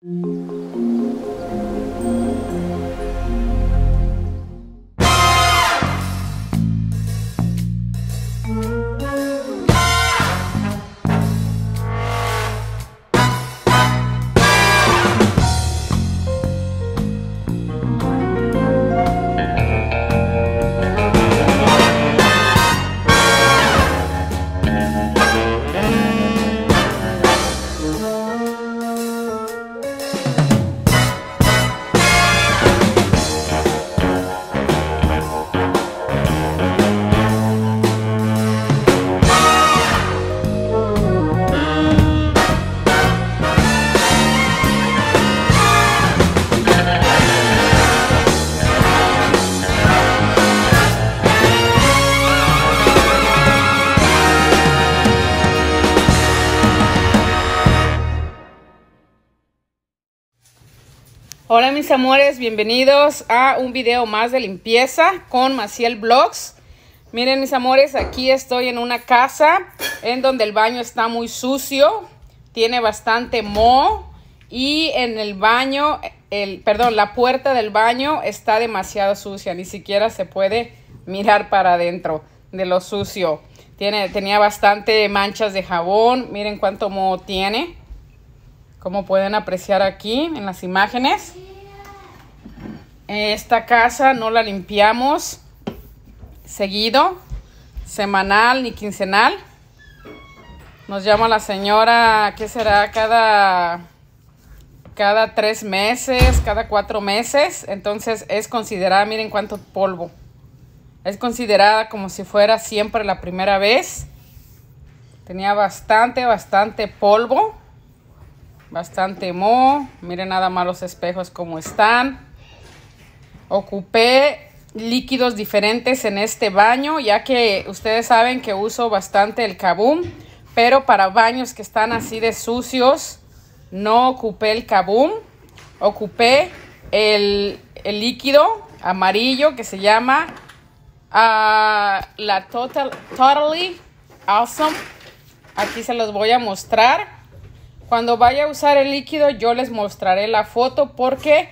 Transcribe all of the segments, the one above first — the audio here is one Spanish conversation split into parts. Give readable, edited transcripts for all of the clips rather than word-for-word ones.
Hola mis amores, bienvenidos a un video más de limpieza con Maciel Vlogs. Miren mis amores, aquí estoy en una casa en donde el baño está muy sucio, tiene bastante moho y en el baño, la puerta del baño está demasiado sucia, ni siquiera se puede mirar para adentro de lo sucio. Tenía bastante manchas de jabón, miren cuánto moho tiene. Como pueden apreciar aquí en las imágenes, esta casa no la limpiamos seguido, semanal ni quincenal. Nos llama la señora, ¿qué será? Cada 3 meses, cada 4 meses. Entonces es considerada, miren cuánto polvo. Es considerada como si fuera siempre la primera vez. Tenía bastante polvo. Bastante moho. Miren nada más los espejos como están. Ocupé líquidos diferentes en este baño, ya que ustedes saben que uso bastante el Kaboom, pero para baños que están así de sucios no ocupé el Kaboom. Ocupé el líquido amarillo que se llama la Totally Awesome. Aquí se los voy a mostrar. Cuando vaya a usar el líquido yo les mostraré la foto porque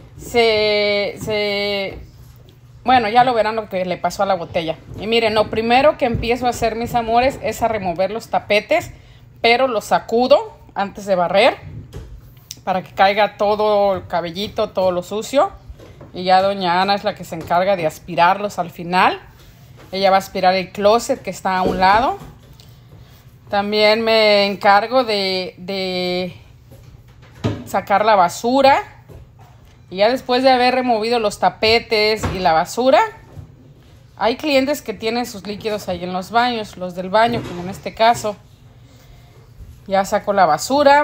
bueno, ya lo verán lo que le pasó a la botella. Y miren, lo primero que empiezo a hacer, mis amores, es a remover los tapetes, pero los sacudo antes de barrer para que caiga todo el cabellito, todo lo sucio. Y ya doña Ana es la que se encarga de aspirarlos al final. Ella va a aspirar el closet que está a un lado. También me encargo de sacar la basura. Y ya después de haber removido los tapetes y la basura, hay clientes que tienen sus líquidos ahí en los baños, los del baño, como en este caso. Ya saco la basura.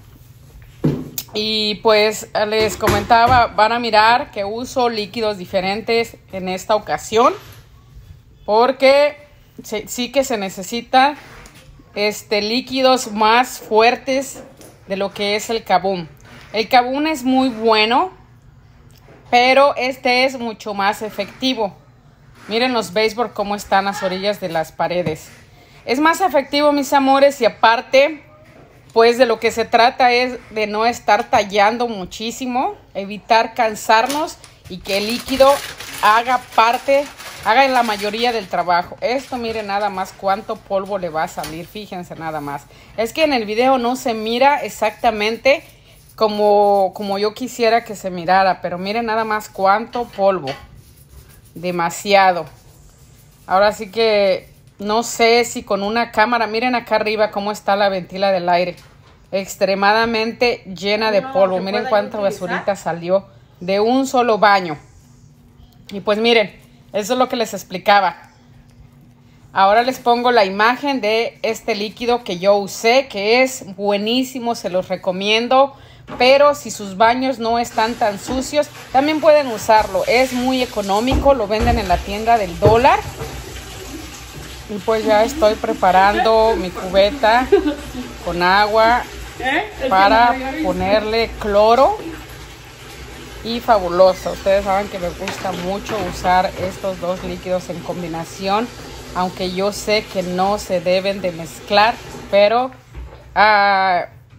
Y pues les comentaba, van a mirar que uso líquidos diferentes en esta ocasión. Porque sí que se necesita líquidos más fuertes de lo que es el Kaboom. El Kaboom es muy bueno, pero este es mucho más efectivo. Miren los baseboard cómo están las orillas de las paredes. Es más efectivo, mis amores, y aparte, pues de lo que se trata es de no estar tallando muchísimo, evitar cansarnos y que el líquido haga la mayoría del trabajo. Esto, miren nada más cuánto polvo le va a salir, fíjense nada más. Es que en el video no se mira exactamente como yo quisiera que se mirara, pero miren nada más cuánto polvo. Demasiado. Ahora sí que no sé si con una cámara, miren acá arriba cómo está la ventila del aire. Extremadamente llena de polvo. Miren cuánta basurita salió de un solo baño. Y pues miren, eso es lo que les explicaba. Ahora les pongo la imagen de este líquido que yo usé, que es buenísimo, se los recomiendo. Pero si sus baños no están tan sucios, también pueden usarlo. Es muy económico, lo venden en la tienda del dólar. Y pues ya estoy preparando mi cubeta con agua para ponerle cloro. Y fabuloso. Ustedes saben que me gusta mucho usar estos dos líquidos en combinación. Aunque yo sé que no se deben de mezclar, pero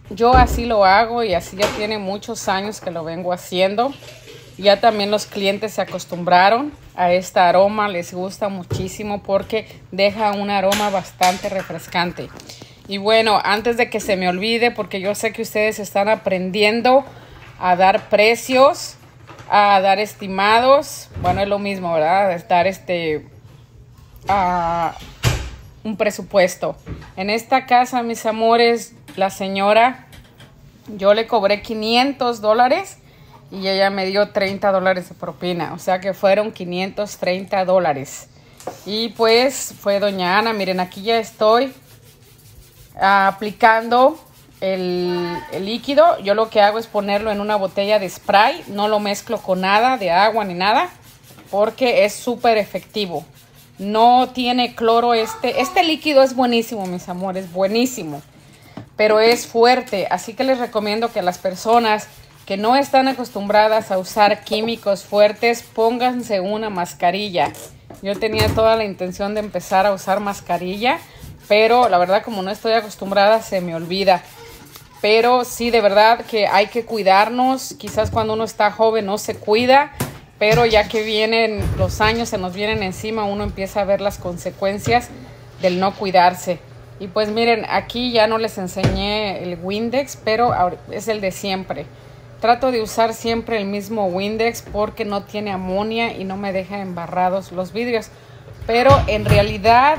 yo así lo hago y así ya tiene muchos años que lo vengo haciendo. Ya también los clientes se acostumbraron a este aroma, les gusta muchísimo porque deja un aroma bastante refrescante. Y bueno, antes de que se me olvide, porque yo sé que ustedes están aprendiendo a dar precios, a dar estimados. Bueno, es lo mismo, ¿verdad? Estar un presupuesto. En esta casa, mis amores, la señora, yo le cobré $500 y ella me dio $30 de propina. O sea que fueron $530. Y pues fue doña Ana. Miren, aquí ya estoy aplicando el líquido. Yo lo que hago es ponerlo en una botella de spray. No lo mezclo con nada de agua ni nada porque es súper efectivo. No tiene cloro este líquido es buenísimo, mis amores, buenísimo, pero es fuerte, así que les recomiendo que las personas que no están acostumbradas a usar químicos fuertes, pónganse una mascarilla. Yo tenía toda la intención de empezar a usar mascarilla, pero la verdad como no estoy acostumbrada se me olvida. Pero sí, de verdad que hay que cuidarnos. Quizás cuando uno está joven no se cuida, pero ya que vienen los años, se nos vienen encima, uno empieza a ver las consecuencias del no cuidarse. Y pues miren, aquí ya no les enseñé el Windex, pero es el de siempre. Trato de usar siempre el mismo Windex porque no tiene amonia y no me deja embarrados los vidrios. Pero en realidad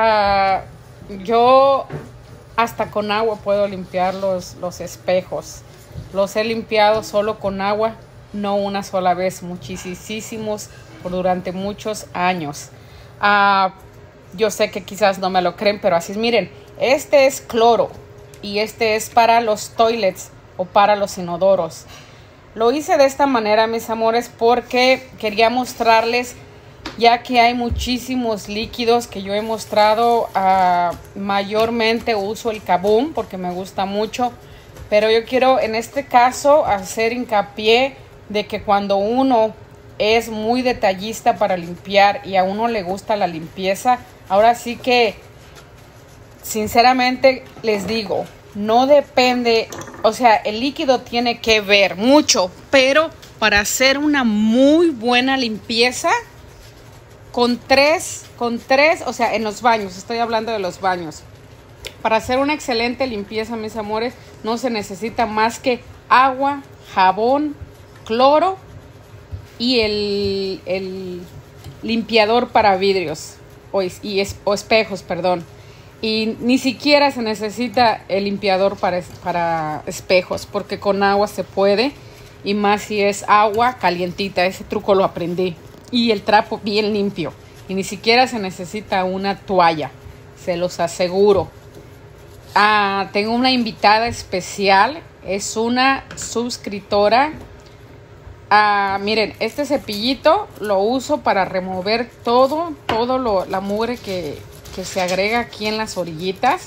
yo hasta con agua puedo limpiar los espejos. Los he limpiado solo con agua, no una sola vez, muchísimos durante muchos años. Yo sé que quizás no me lo creen, pero así es. Miren, este es cloro y este es para los toilets o para los inodoros. Lo hice de esta manera, mis amores, porque quería mostrarles, ya que hay muchísimos líquidos que yo he mostrado. Mayormente uso el Kaboom porque me gusta mucho, pero yo quiero en este caso hacer hincapié de que cuando uno es muy detallista para limpiar y a uno le gusta la limpieza, ahora sí que sinceramente les digo, no depende, o sea, el líquido tiene que ver mucho, pero para hacer una muy buena limpieza con tres, o sea, en los baños, estoy hablando de los baños. Para hacer una excelente limpieza, mis amores, no se necesita más que agua, jabón, cloro y el limpiador para vidrios o espejos, perdón. Y ni siquiera se necesita el limpiador para espejos, porque con agua se puede, y más si es agua calientita. Ese truco lo aprendí. Y el trapo bien limpio. Y ni siquiera se necesita una toalla, se los aseguro. Tengo una invitada especial, es una suscriptora. Miren, este cepillito lo uso para remover todo la mugre que se agrega aquí en las orillitas.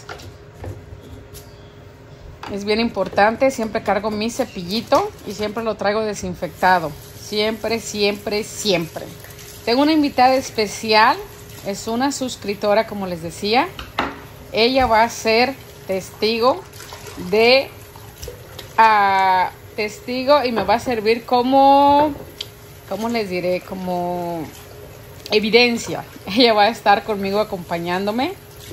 Es bien importante, siempre cargo mi cepillito y siempre lo traigo desinfectado. Siempre. Tengo una invitada especial, es una suscriptora, como les decía. Ella va a ser testigo y me va a servir como, ¿cómo les diré? Como evidencia. Ella va a estar conmigo acompañándome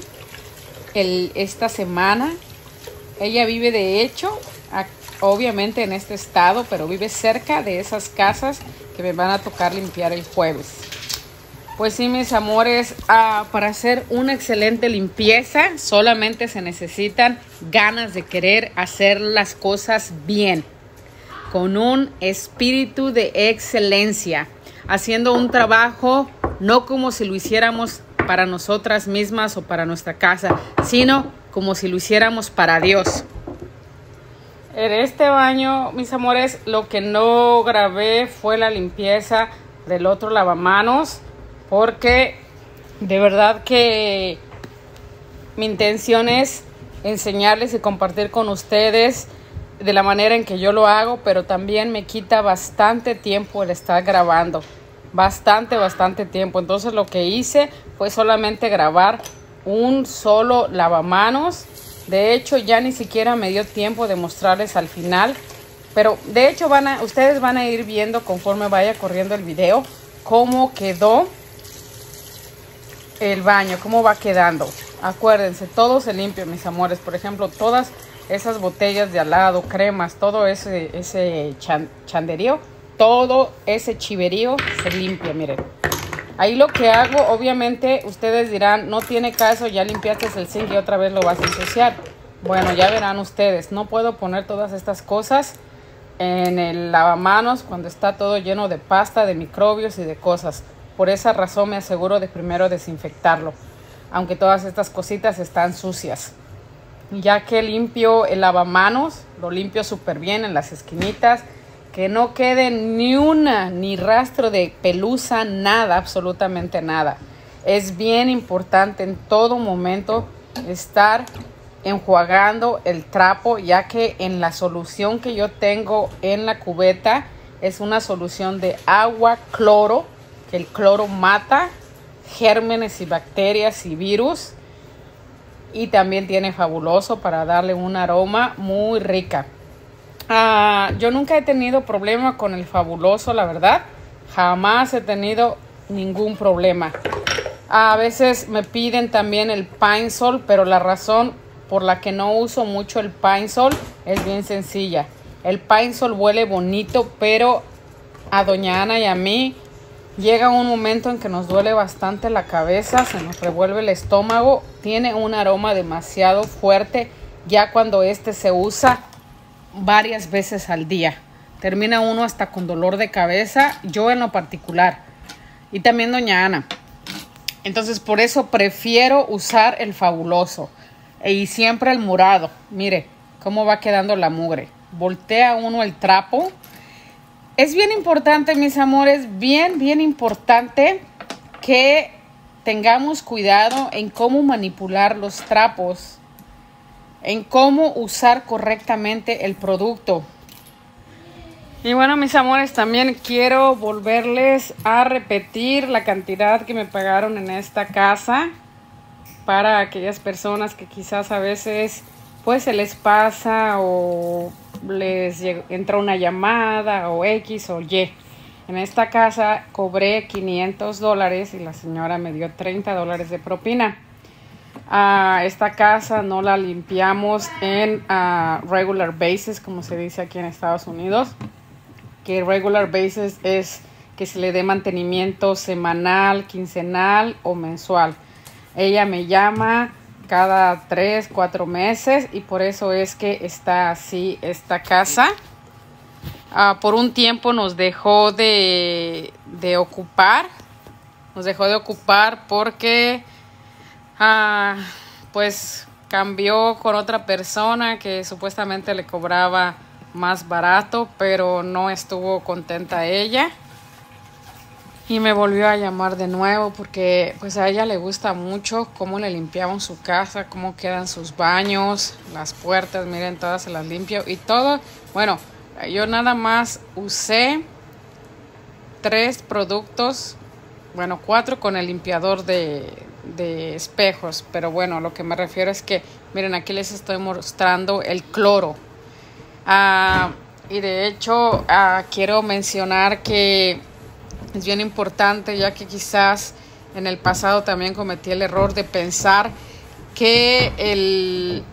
esta semana. Ella vive de hecho obviamente en este estado, pero vive cerca de esas casas que me van a tocar limpiar el jueves. Pues sí, mis amores, para hacer una excelente limpieza solamente se necesitan ganas de querer hacer las cosas bien, con un espíritu de excelencia, haciendo un trabajo no como si lo hiciéramos para nosotras mismas o para nuestra casa, sino como si lo hiciéramos para Dios. En este baño, mis amores, lo que no grabé fue la limpieza del otro lavamanos, porque de verdad que mi intención es enseñarles y compartir con ustedes de la manera en que yo lo hago, pero también me quita bastante tiempo el estar grabando, bastante tiempo. Entonces lo que hice fue solamente grabar un solo lavamanos De hecho, ya ni siquiera me dio tiempo de mostrarles al final. Pero de hecho ustedes van a ir viendo conforme vaya corriendo el video cómo quedó el baño, cómo va quedando. Acuérdense, todo se limpia, mis amores. Por ejemplo, todas esas botellas de al lado, cremas, todo ese chanderío, todo ese chiverío se limpia, miren. Ahí lo que hago, obviamente, ustedes dirán, no tiene caso, ya limpiaste el zinc y otra vez lo vas a ensuciar. Bueno, ya verán ustedes, no puedo poner todas estas cosas en el lavamanos cuando está todo lleno de pasta, de microbios y de cosas. Por esa razón me aseguro de primero desinfectarlo, aunque todas estas cositas están sucias. Ya que limpio el lavamanos, lo limpio súper bien en las esquinitas, que no quede ni rastro de pelusa, nada, absolutamente nada. Es bien importante en todo momento estar enjuagando el trapo, ya que en la solución que yo tengo en la cubeta es una solución de agua cloro, que el cloro mata gérmenes y bacterias y virus, y también tiene Fabuloso para darle un aroma muy rica. Yo nunca he tenido problema con el Fabuloso, la verdad, jamás he tenido ningún problema. A veces me piden también el Pine Sol, pero la razón por la que no uso mucho el Pine Sol es bien sencilla. El Pine Sol huele bonito, pero a doña Ana y a mí llega un momento en que nos duele bastante la cabeza, se nos revuelve el estómago, tiene un aroma demasiado fuerte ya cuando se usa varias veces al día. Termina uno hasta con dolor de cabeza, yo en lo particular, y también doña Ana. Entonces por eso prefiero usar el Fabuloso y siempre el morado. Mire cómo va quedando la mugre. Voltea uno el trapo. Es bien importante, mis amores, bien importante que tengamos cuidado en cómo manipular los trapos, en cómo usar correctamente el producto. Y bueno, mis amores, también quiero volverles a repetir la cantidad que me pagaron en esta casa para aquellas personas que quizás a veces pues se les pasa o les entra una llamada o X o Y. En esta casa cobré $500 y la señora me dio $30 de propina. Esta casa no la limpiamos en regular basis, como se dice aquí en Estados Unidos. Que regular basis es que se le dé mantenimiento semanal, quincenal o mensual. Ella me llama cada 3-4 meses y por eso es que está así esta casa. Por un tiempo nos dejó de ocupar. Nos dejó de ocupar porque pues cambió con otra persona que supuestamente le cobraba más barato, pero no estuvo contenta ella y me volvió a llamar de nuevo porque pues a ella le gusta mucho cómo le limpiamos su casa, cómo quedan sus baños, las puertas, miren, todas se las limpio y todo. Bueno, yo nada más usé 3 productos, bueno, 4 con el limpiador de espejos, pero bueno, lo que me refiero es que miren, aquí les estoy mostrando el cloro. Y de hecho quiero mencionar que es bien importante, ya que quizás en el pasado también cometí el error de pensar que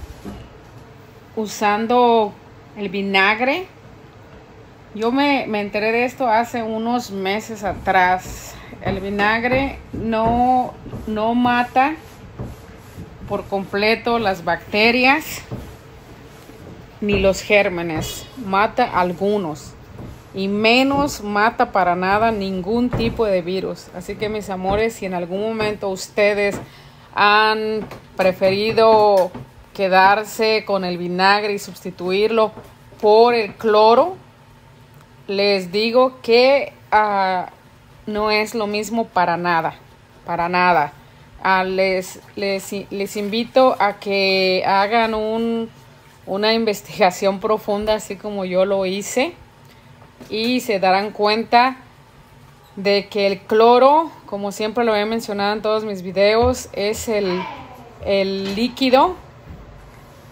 usando el vinagre, yo me enteré de esto hace unos meses atrás. El vinagre no mata por completo las bacterias ni los gérmenes, mata algunos y menos mata para nada ningún tipo de virus. Así que mis amores, si en algún momento ustedes han preferido quedarse con el vinagre y sustituirlo por el cloro, les digo que no es lo mismo para nada, para nada. Les invito a que hagan una investigación profunda, así como yo lo hice, y se darán cuenta de que el cloro, como siempre lo he mencionado en todos mis videos, es el líquido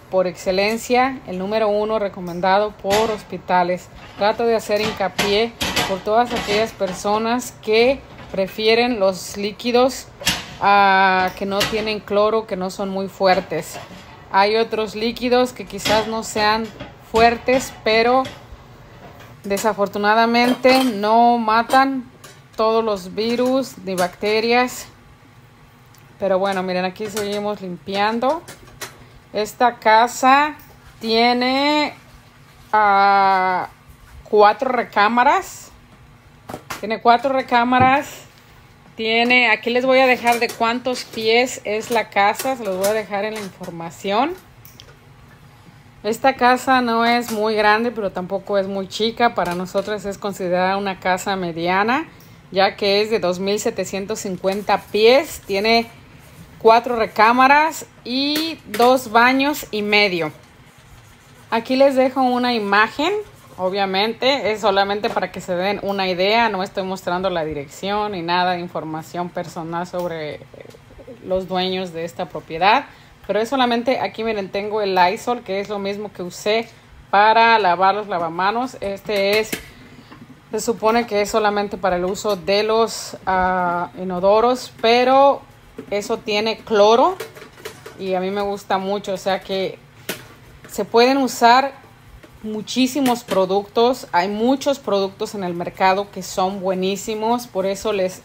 por excelencia, el número 1 recomendado por hospitales. Trato de hacer hincapié por todas aquellas personas que prefieren los líquidos que no tienen cloro, que no son muy fuertes. Hay otros líquidos que quizás no sean fuertes, pero desafortunadamente no matan todos los virus ni bacterias. Pero bueno, miren, aquí seguimos limpiando. Esta casa tiene 4 recámaras. Tiene 4 recámaras. Aquí les voy a dejar de cuántos pies es la casa. Se los voy a dejar en la información. Esta casa no es muy grande, pero tampoco es muy chica. Para nosotros es considerada una casa mediana, ya que es de 2,750 pies. Tiene 4 recámaras y 2 baños y medio. Aquí les dejo una imagen. Obviamente es solamente para que se den una idea. No estoy mostrando la dirección ni nada de información personal sobre los dueños de esta propiedad. Pero es solamente, aquí miren, tengo el Lysol, que es lo mismo que usé para lavar los lavamanos. Se supone que es solamente para el uso de los inodoros, pero eso tiene cloro y a mí me gusta mucho. O sea que se pueden usar muchísimos productos. Hay muchos productos en el mercado que son buenísimos. Por eso les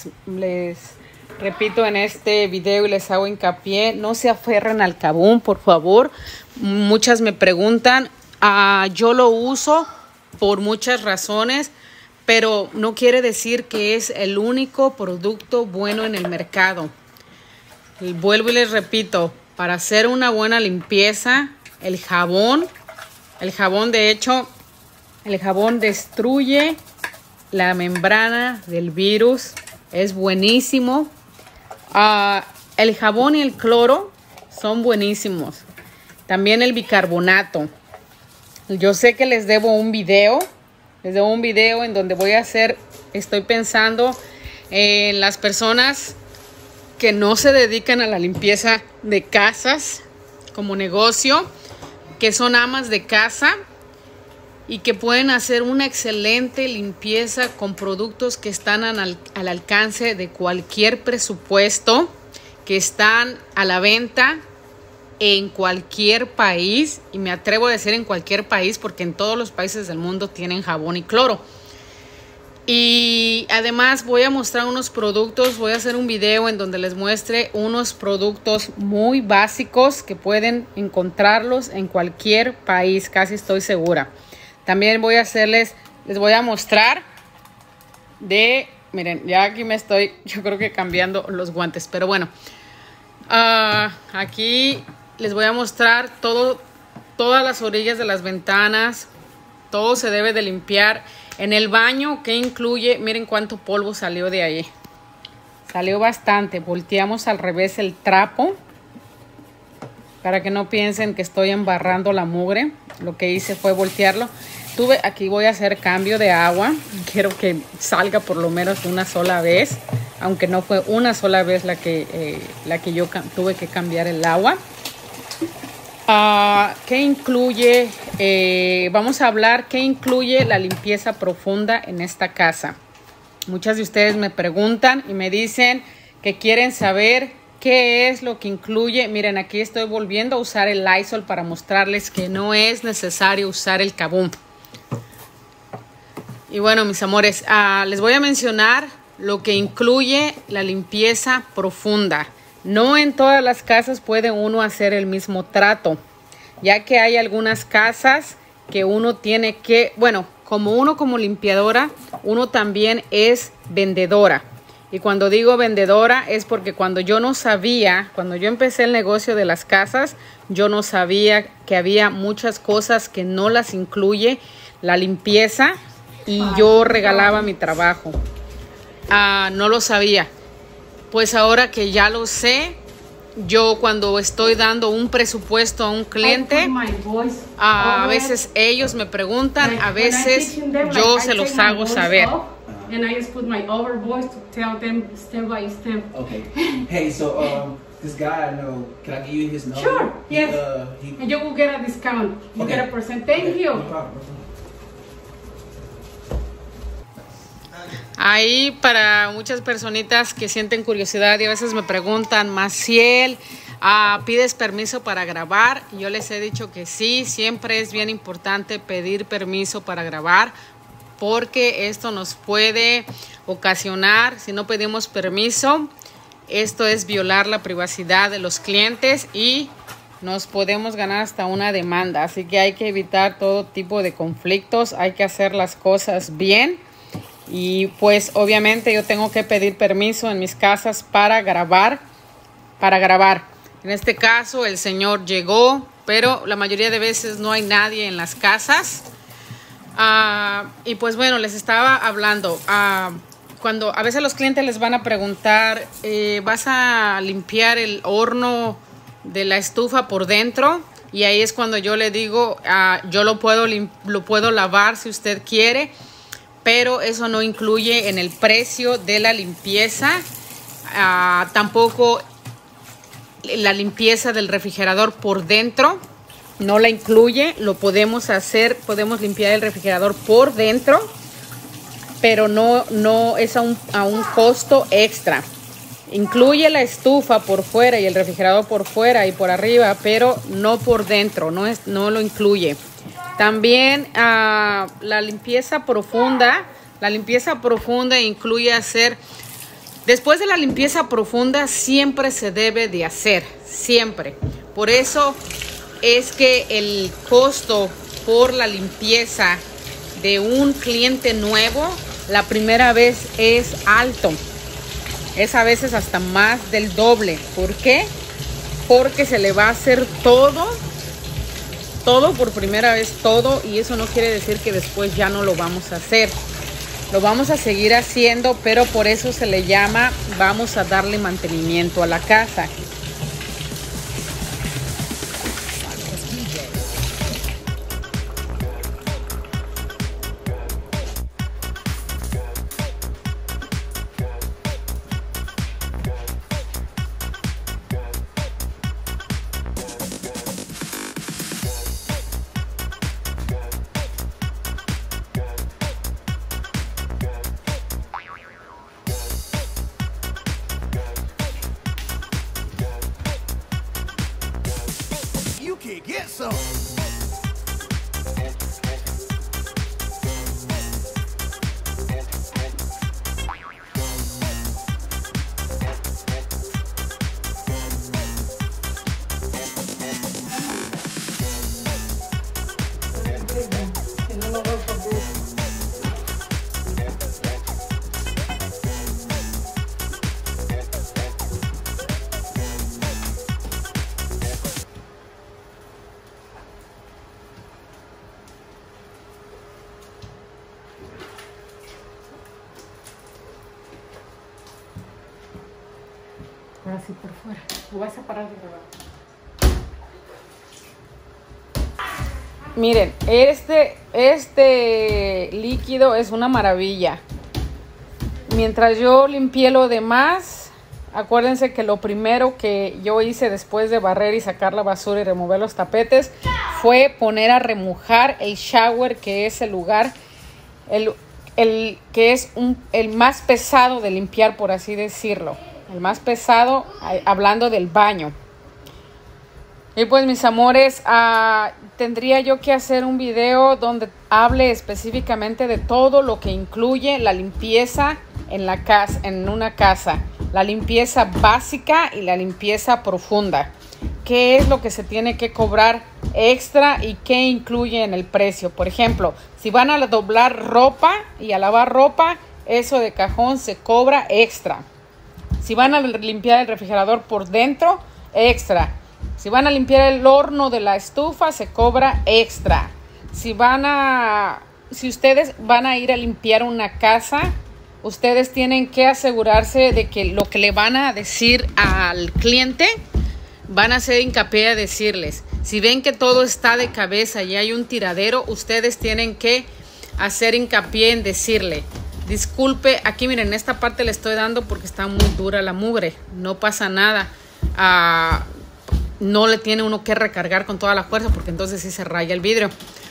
repito en este video y les hago hincapié, no se aferren al Kaboom, por favor. Muchas me preguntan, yo lo uso por muchas razones, pero no quiere decir que es el único producto bueno en el mercado. Y vuelvo y les repito, para hacer una buena limpieza, el jabón de hecho, el jabón destruye la membrana del virus, es buenísimo. El jabón y el cloro son buenísimos. También el bicarbonato. Yo sé que les debo un video. En donde estoy pensando en las personas que no se dedican a la limpieza de casas como negocio, que son amas de casa y que pueden hacer una excelente limpieza con productos que están al alcance de cualquier presupuesto, que están a la venta en cualquier país, y me atrevo a decir en cualquier país porque en todos los países del mundo tienen jabón y cloro. Y además voy a mostrar unos productos, voy a hacer un video en donde les muestre unos productos muy básicos que pueden encontrarlos en cualquier país, casi estoy segura. También les voy a mostrar miren, ya aquí yo creo que cambiando los guantes, pero bueno, aquí les voy a mostrar todas las orillas de las ventanas, todo se debe de limpiar. En el baño, ¿qué incluye? Miren cuánto polvo salió de ahí. Salió bastante. Volteamos al revés el trapo para que no piensen que estoy embarrando la mugre. Lo que hice fue voltearlo. Aquí voy a hacer cambio de agua. Quiero que salga por lo menos una sola vez, aunque no fue una sola vez la que yo tuve que cambiar el agua. ¿Qué incluye? Vamos a hablar qué incluye la limpieza profunda en esta casa. Muchas de ustedes me preguntan y me dicen que quieren saber qué es lo que incluye. Miren, aquí estoy volviendo a usar el Lysol para mostrarles que no es necesario usar el Kaboom. Y bueno, mis amores, les voy a mencionar lo que incluye la limpieza profunda. No en todas las casas puede uno hacer el mismo trato, ya que hay algunas casas que uno tiene que, bueno, como limpiadora, uno también es vendedora. Y cuando digo vendedora es porque cuando yo empecé el negocio de las casas, yo no sabía que había muchas cosas que no las incluye la limpieza y yo regalaba mi trabajo. No lo sabía. Pues ahora que ya lo sé, yo cuando estoy dando un presupuesto a un cliente, a veces ellos me preguntan, a veces yo se los hago saber. And I just put my over voice to tell them step by step. Okay. Hey, so this guy I know, can I give you his number? Sure, yes. And you will get a discount. You Okay. get a percent. Thank Okay, you. no problem. Ahí para muchas personitas que sienten curiosidad y a veces me preguntan, Maciel, ¿pides permiso para grabar? Yo les he dicho que sí, siempre es bien importante pedir permiso para grabar porque esto nos puede ocasionar, si no pedimos permiso, esto es violar la privacidad de los clientes y nos podemos ganar hasta una demanda. Así que hay que evitar todo tipo de conflictos, hay que hacer las cosas bien. Y pues obviamente yo tengo que pedir permiso en mis casas para grabar. En este caso el señor llegó, pero la mayoría de veces no hay nadie en las casas. Y pues bueno, les estaba hablando. Cuando a veces los clientes les van a preguntar, ¿vas a limpiar el horno de la estufa por dentro? Y ahí es cuando yo le digo, yo lo puedo lavar si usted quiere, pero eso no incluye en el precio de la limpieza. Tampoco la limpieza del refrigerador por dentro no la incluye. Lo podemos hacer, podemos limpiar el refrigerador por dentro, pero no es a un costo extra. Incluye la estufa por fuera y el refrigerador por fuera y por arriba, pero no por dentro, no lo incluye. También la limpieza profunda incluye hacer, después de la limpieza profunda siempre se debe de hacer, siempre. Por eso es que el costo por la limpieza de un cliente nuevo, la primera vez es alto. Es a veces hasta más del doble. ¿Por qué? Porque se le va a hacer todo por primera vez, todo, y eso no quiere decir que después ya no lo vamos a hacer. Lo vamos a seguir haciendo, pero por eso se le llama, vamos a darle mantenimiento a la casa. You can get some. Ahora sí por fuera. ¿O vas a parar de grabar? Miren, este líquido es una maravilla. Mientras yo limpié lo demás, acuérdense que lo primero que yo hice después de barrer y sacar la basura y remover los tapetes fue poner a remojar el shower, que es el lugar, el que es el más pesado de limpiar, por así decirlo. El más pesado, hablando del baño. Y pues mis amores, tendría yo que hacer un video donde hable específicamente de todo lo que incluye la limpieza en la casa, en una casa. La limpieza básica y la limpieza profunda. ¿Qué es lo que se tiene que cobrar extra y qué incluye en el precio? Por ejemplo, si van a doblar ropa y a lavar ropa, eso de cajón se cobra extra. Si van a limpiar el refrigerador por dentro, extra. Si van a limpiar el horno de la estufa, se cobra extra. Si ustedes van a ir a limpiar una casa, ustedes tienen que asegurarse de que lo que le van a decir al cliente, van a hacer hincapié a decirles. Si ven que todo está de cabeza y hay un tiradero, ustedes tienen que hacer hincapié en decirle: disculpe, aquí miren, esta parte le estoy dando porque está muy dura la mugre, no pasa nada, no le tiene uno que recargar con toda la fuerza, porque entonces sí se raya el vidrio.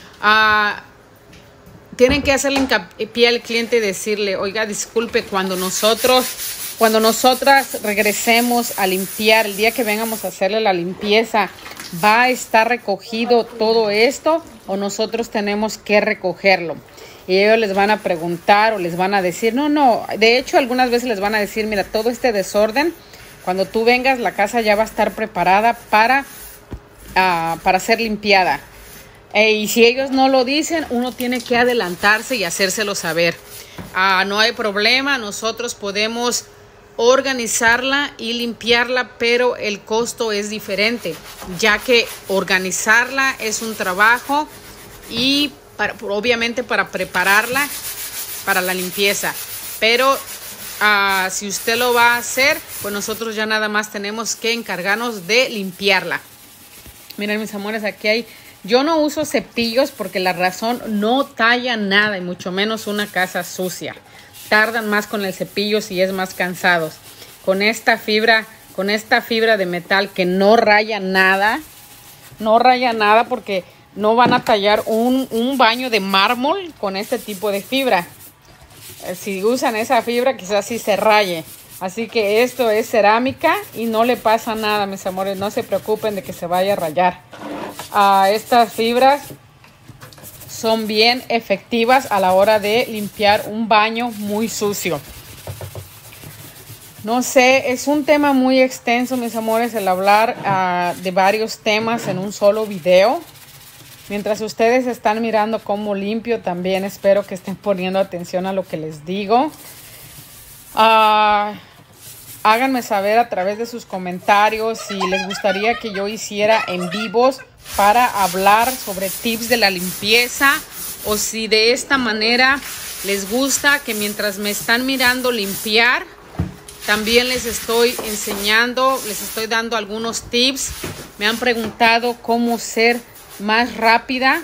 Tienen que hacerle hincapié al cliente y decirle, oiga, disculpe, cuando nosotras regresemos a limpiar, el día que vengamos a hacerle la limpieza, ¿va a estar recogido todo esto o nosotros tenemos que recogerlo? Y ellos les van a preguntar o les van a decir, no, de hecho algunas veces les van a decir, mira, todo este desorden, cuando tú vengas la casa ya va a estar preparada para ser limpiada. Y si ellos no lo dicen, uno tiene que adelantarse y hacérselo saber. No hay problema, nosotros podemos organizarla y limpiarla, pero el costo es diferente, ya que organizarla es un trabajo y obviamente para prepararla para la limpieza. Pero si usted lo va a hacer, pues nosotros ya nada más tenemos que encargarnos de limpiarla. Miren, mis amores, aquí hay... Yo no uso cepillos porque la razón no talla nada y mucho menos una casa sucia. Tardan más con el cepillo si es más cansados. Con esta fibra de metal que no raya nada porque no van a tallar un baño de mármol con este tipo de fibra. Si usan esa fibra quizás sí se raye. Así que esto es cerámica y no le pasa nada, mis amores. No se preocupen de que se vaya a rayar. Estas fibras son bien efectivas a la hora de limpiar un baño muy sucio. No sé, es un tema muy extenso, mis amores, el hablar de varios temas en un solo video. Mientras ustedes están mirando cómo limpio, también espero que estén poniendo atención a lo que les digo. Háganme saber a través de sus comentarios si les gustaría que yo hiciera en vivos para hablar sobre tips de la limpieza, o si de esta manera les gusta que mientras me están mirando limpiar, también les estoy enseñando, les estoy dando algunos tips. Me han preguntado cómo ser más rápida.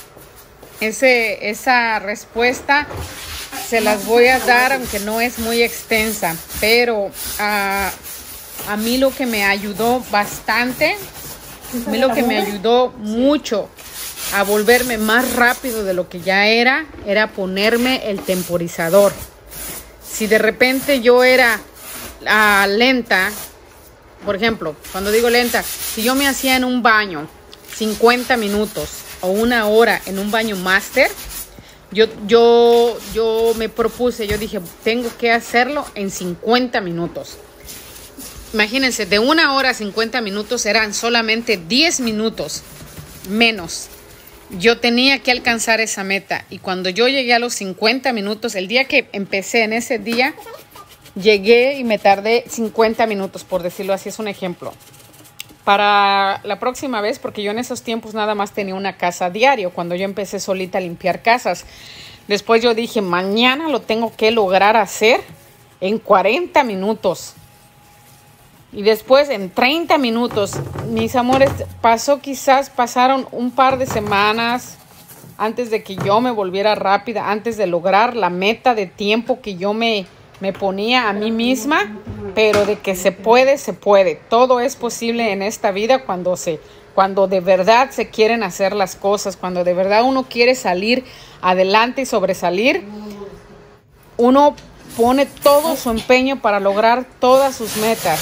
Esa respuesta se las voy a dar, aunque no es muy extensa, pero a mí lo que me ayudó bastante, a mí lo que me ayudó mucho a volverme más rápido de lo que ya era ponerme el temporizador. Si de repente yo era lenta, por ejemplo, cuando digo lenta, si yo me hacía en un baño 50 minutos o una hora en un baño máster, yo me propuse, yo dije, tengo que hacerlo en 50 minutos. Imagínense, de una hora a 50 minutos eran solamente 10 minutos menos. Yo tenía que alcanzar esa meta. Y cuando yo llegué a los 50 minutos, el día que empecé, en ese día, llegué y me tardé 50 minutos, por decirlo así, es un ejemplo. Para la próxima vez, porque yo en esos tiempos nada más tenía una casa diario, cuando yo empecé solita a limpiar casas. Después yo dije, mañana lo tengo que lograr hacer en 40 minutos. Y después en 30 minutos, mis amores, pasaron un par de semanas antes de que yo me volviera rápida, antes de lograr la meta de tiempo que yo me ponía a mí misma. Pero de que se puede, se puede. Todo es posible en esta vida cuando de verdad se quieren hacer las cosas, cuando de verdad uno quiere salir adelante y sobresalir. Uno pone todo su empeño para lograr todas sus metas.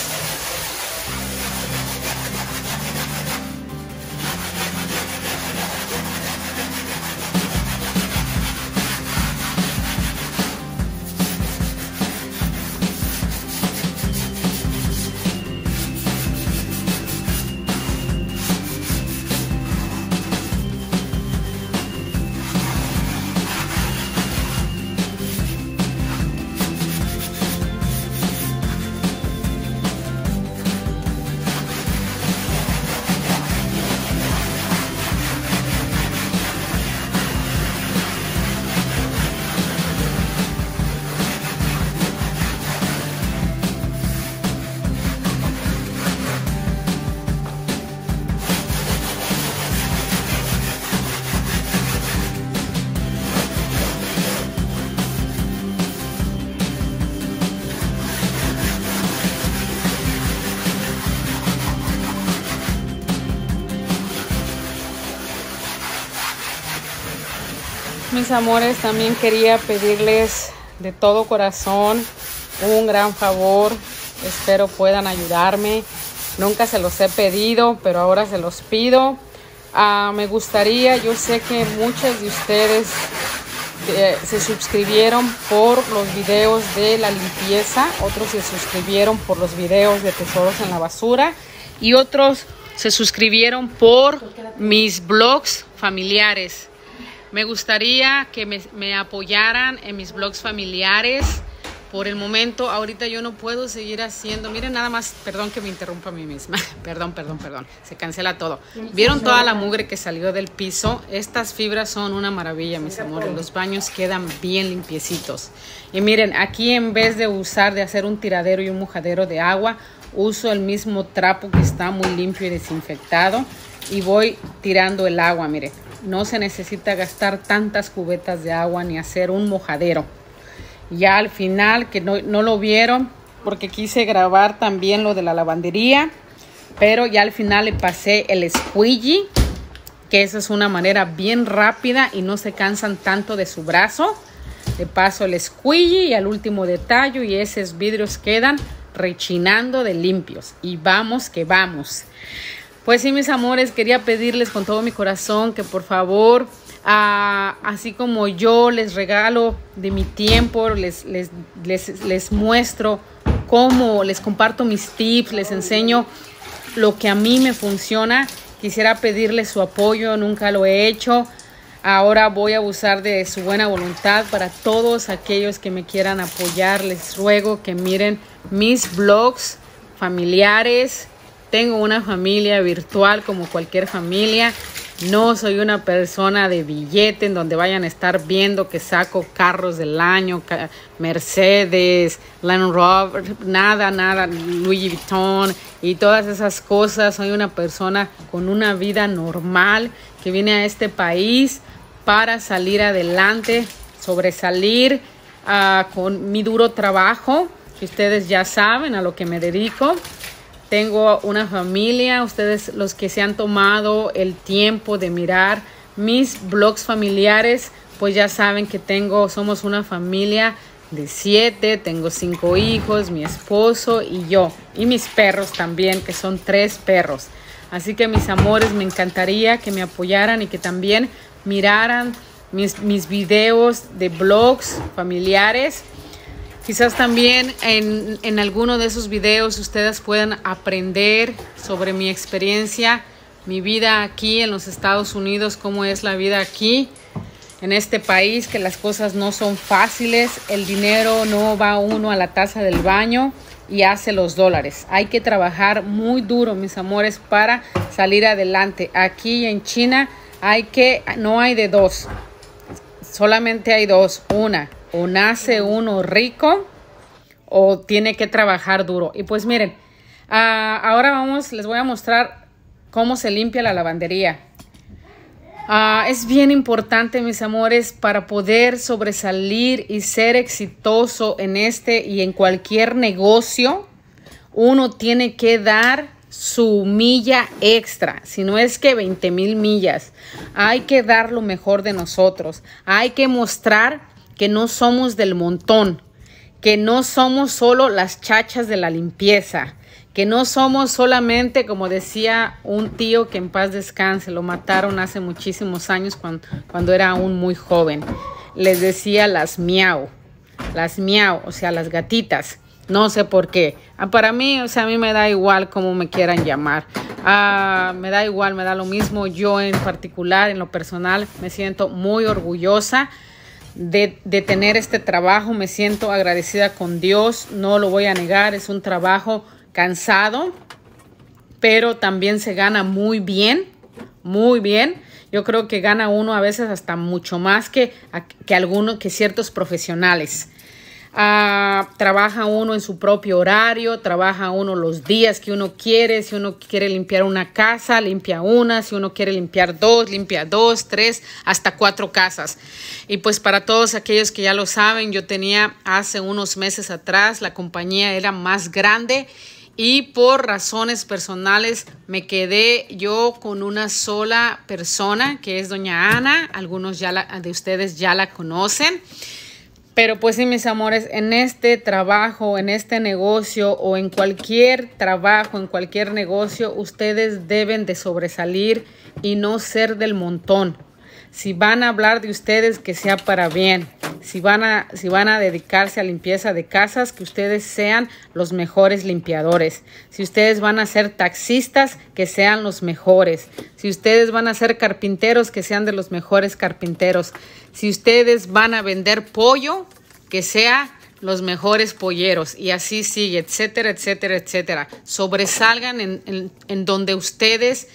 mis amores, también quería pedirles de todo corazón un gran favor. Espero puedan ayudarme. Nunca se los he pedido, pero ahora se los pido. Me gustaría, yo sé que muchos de ustedes se suscribieron por los videos de la limpieza, otros se suscribieron por los videos de tesoros en la basura y otros se suscribieron por mis blogs familiares. Me gustaría que me apoyaran en mis blogs familiares. Por el momento, ahorita yo no puedo seguir haciendo. Miren nada más, perdón que me interrumpa a mí misma. Perdón. Se cancela todo. ¿Vieron toda la mugre que salió del piso? Estas fibras son una maravilla, mis amores. Los baños quedan bien limpiecitos. Y miren, aquí en vez de hacer un tiradero y un mojadero de agua, uso el mismo trapo que está muy limpio y desinfectado. Y voy tirando el agua, miren. No se necesita gastar tantas cubetas de agua ni hacer un mojadero. Ya al final, que no lo vieron, porque quise grabar también lo de la lavandería, pero ya al final le pasé el squeegee, que esa es una manera bien rápida y no se cansan tanto de su brazo. Le paso el squeegee y al último detalle y esos vidrios quedan rechinando de limpios. Y vamos que vamos. Pues sí, mis amores, quería pedirles con todo mi corazón que por favor... así como yo les regalo de mi tiempo, les muestro cómo, les comparto mis tips, les enseño lo que a mí me funciona. Quisiera pedirles su apoyo, nunca lo he hecho. Ahora voy a abusar de su buena voluntad para todos aquellos que me quieran apoyar. Les ruego que miren mis blogs familiares. Tengo una familia virtual como cualquier familia. No soy una persona de billete en donde vayan a estar viendo que saco carros del año, Mercedes, Land Rover, nada, Louis Vuitton y todas esas cosas. Soy una persona con una vida normal que viene a este país para salir adelante, sobresalir con mi duro trabajo, que ustedes ya saben a lo que me dedico. Tengo una familia, ustedes los que se han tomado el tiempo de mirar mis blogs familiares, pues ya saben que somos una familia de 7, tengo 5 hijos, mi esposo y yo, y mis perros también, que son 3 perros. Así que mis amores, me encantaría que me apoyaran y que también miraran mis videos de blogs familiares. Quizás también en alguno de esos videos ustedes puedan aprender sobre mi experiencia, mi vida aquí en los Estados Unidos, cómo es la vida aquí en este país, que las cosas no son fáciles, el dinero no va uno a la taza del baño y hace los dólares. Hay que trabajar muy duro, mis amores, para salir adelante. Aquí en China no hay de dos, solamente hay dos. Una, o nace uno rico o tiene que trabajar duro. Y pues miren, ahora les voy a mostrar cómo se limpia la lavandería. Es bien importante, mis amores, para poder sobresalir y ser exitoso en este y en cualquier negocio, uno tiene que dar su milla extra, si no es que 20,000 millas. Hay que dar lo mejor de nosotros. Hay que mostrar que no somos del montón, que no somos solo las chachas de la limpieza, que no somos solamente, como decía un tío que en paz descanse, lo mataron hace muchísimos años cuando era aún muy joven. Les decía las miau, o sea, las gatitas. No sé por qué. Para mí, o sea, a mí me da igual cómo me quieran llamar. Me da igual, me da lo mismo. Yo en particular, en lo personal, me siento muy orgullosa de tener este trabajo. Me siento agradecida con Dios, no lo voy a negar. Es un trabajo cansado, pero también se gana muy bien, muy bien. Yo creo que gana uno a veces hasta mucho más que ciertos profesionales. Trabaja uno en su propio horario, trabaja uno los días que uno quiere. Si uno quiere limpiar una casa, limpia una. Si uno quiere limpiar 2, limpia 2, 3, hasta 4 casas. Y pues para todos aquellos que ya lo saben, yo tenía hace unos meses atrás, la compañía era más grande y por razones personales me quedé yo con una sola persona, que es doña Ana. Algunos de ustedes ya la conocen. Pero pues sí, mis amores, en este trabajo, en este negocio o en cualquier trabajo, en cualquier negocio, ustedes deben de sobresalir y no ser del montón. Si van a hablar de ustedes, que sea para bien. Si van a dedicarse a limpieza de casas, que ustedes sean los mejores limpiadores. Si ustedes van a ser taxistas, que sean los mejores. Si ustedes van a ser carpinteros, que sean de los mejores carpinteros. Si ustedes van a vender pollo, que sean los mejores polleros. Y así sigue, etcétera, etcétera, etcétera. Sobresalgan en donde ustedes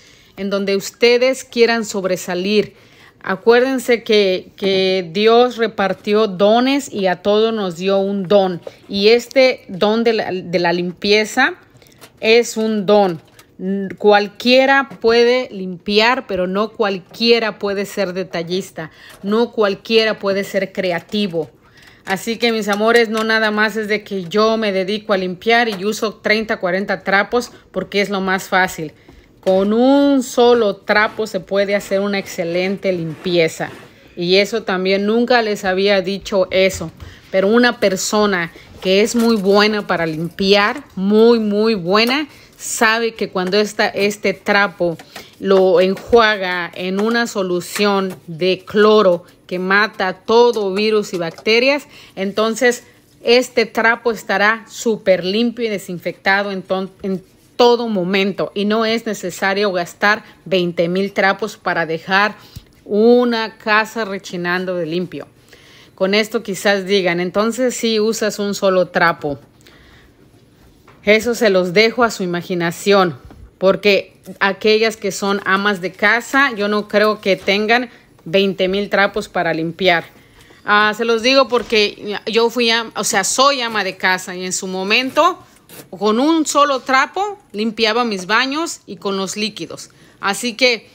quieran sobresalir. Acuérdense que Dios repartió dones y a todos nos dio un don. Y este don de la limpieza es un don. Cualquiera puede limpiar, pero no cualquiera puede ser detallista. No cualquiera puede ser creativo. Así que, mis amores, no nada más es de que yo me dedico a limpiar y uso 30, 40 trapos porque es lo más fácil. Con un solo trapo se puede hacer una excelente limpieza. Y eso también nunca les había dicho eso. Pero una persona que es muy buena para limpiar, muy, muy buena, sabe que cuando este trapo lo enjuaga en una solución de cloro que mata todo virus y bacterias, entonces este trapo estará súper limpio y desinfectado en todo momento, y no es necesario gastar 20,000 trapos para dejar una casa rechinando de limpio. Con esto quizás digan, entonces sí usas un solo trapo. Eso se los dejo a su imaginación, porque aquellas que son amas de casa, yo no creo que tengan 20,000 trapos para limpiar. Se los digo porque yo soy ama de casa y en su momento con un solo trapo limpiaba mis baños y con los líquidos. Así que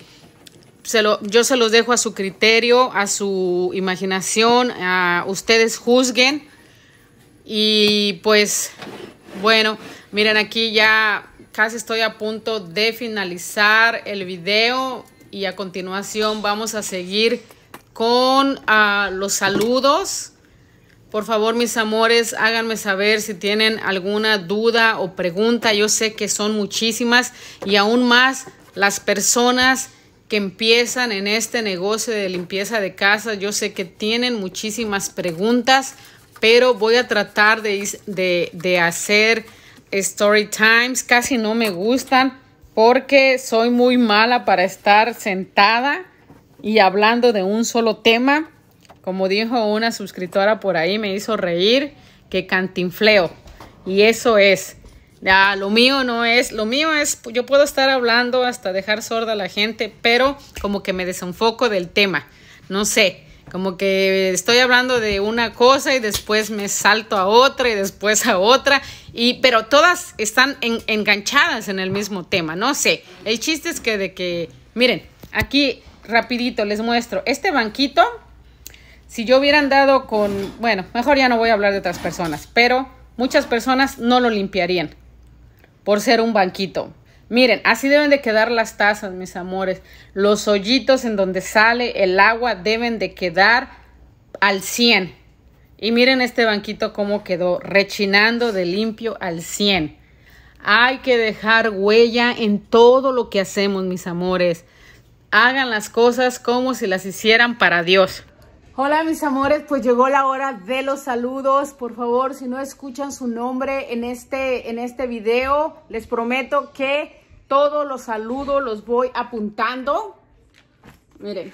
yo se los dejo a su criterio, a su imaginación. Ustedes juzguen. Y pues, bueno, miren, aquí ya casi estoy a punto de finalizar el video. Y a continuación vamos a seguir con los saludos. Por favor, mis amores, háganme saber si tienen alguna duda o pregunta. Yo sé que son muchísimas y aún más las personas que empiezan en este negocio de limpieza de casa. Yo sé que tienen muchísimas preguntas, pero voy a tratar de hacer story times. Casi no me gustan porque soy muy mala para estar sentada y hablando de un solo tema. Como dijo una suscriptora por ahí, me hizo reír, que cantinfleo. Y eso es. Lo mío no es. Lo mío es, yo puedo estar hablando hasta dejar sorda a la gente, pero como que me desenfoco del tema. No sé, como que estoy hablando de una cosa y después me salto a otra y después a otra. Pero todas están enganchadas en el mismo tema. No sé. El chiste es que miren, aquí rapidito les muestro. Este banquito, si yo hubiera andado bueno, mejor ya no voy a hablar de otras personas, pero muchas personas no lo limpiarían por ser un banquito. Miren, así deben de quedar las tazas, mis amores. Los hoyitos en donde sale el agua deben de quedar al 100. Y miren este banquito cómo quedó, rechinando de limpio al 100. Hay que dejar huella en todo lo que hacemos, mis amores. Hagan las cosas como si las hicieran para Dios. Hola, mis amores, pues llegó la hora de los saludos. Por favor, si no escuchan su nombre en este video, les prometo que todos los saludos los voy apuntando. Miren,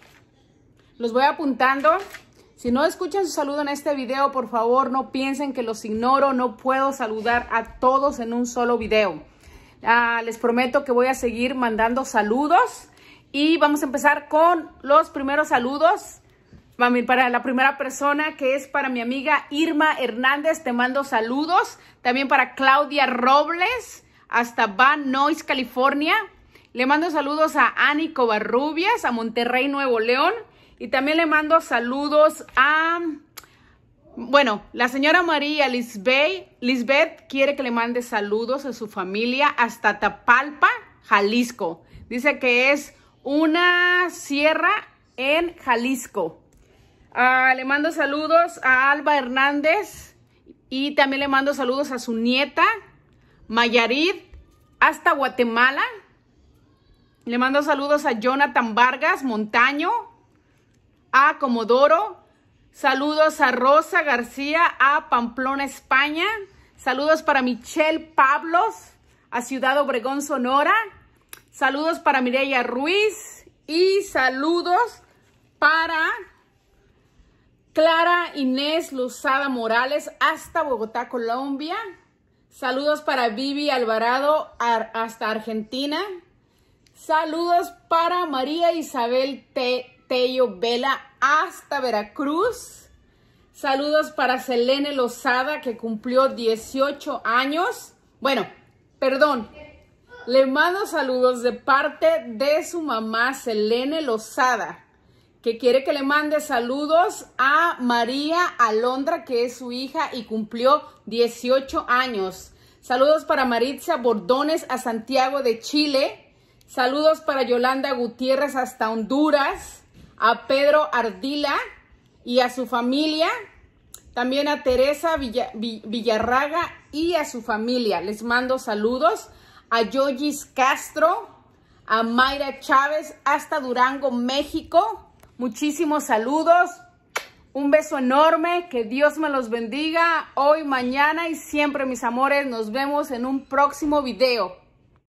los voy apuntando. Si no escuchan su saludo en este video, por favor, no piensen que los ignoro. No puedo saludar a todos en un solo video. Les prometo que voy a seguir mandando saludos. Y vamos a empezar con los primeros saludos. Para la primera persona, que es para mi amiga Irma Hernández, te mando saludos. También para Claudia Robles, hasta Van Nuys, California. Le mando saludos a Ani Covarrubias, a Monterrey, Nuevo León. Y también le mando saludos a Bueno, la señora María Lisbeth quiere que le mande saludos a su familia hasta Tapalpa, Jalisco. Dice que es una sierra en Jalisco. Le mando saludos a Alba Hernández y también le mando saludos a su nieta Mayarit hasta Guatemala. Le mando saludos a Jonathan Vargas Montaño, a Comodoro. Saludos a Rosa García a Pamplona, España. Saludos para Michelle Pablos a Ciudad Obregón, Sonora. Saludos para Mireya Ruiz y saludos para Clara Inés Luzada Morales hasta Bogotá, Colombia. Saludos para Vivi Alvarado hasta Argentina. Saludos para María Isabel Tello Vela hasta Veracruz. Saludos para Selene Lozada, que cumplió 18 años. Bueno, perdón. Le mando saludos de parte de su mamá, Selene Lozada, que quiere que le mande saludos a María Alondra, que es su hija y cumplió 18 años. Saludos para Maritza Bordones a Santiago de Chile. Saludos para Yolanda Gutiérrez hasta Honduras. A Pedro Ardila y a su familia. También a Teresa Villarraga y a su familia. Les mando saludos. A Yoyis Castro, a Mayra Chávez hasta Durango, México. Muchísimos saludos. Un beso enorme. Que Dios me los bendiga hoy, mañana y siempre, mis amores. Nos vemos en un próximo video.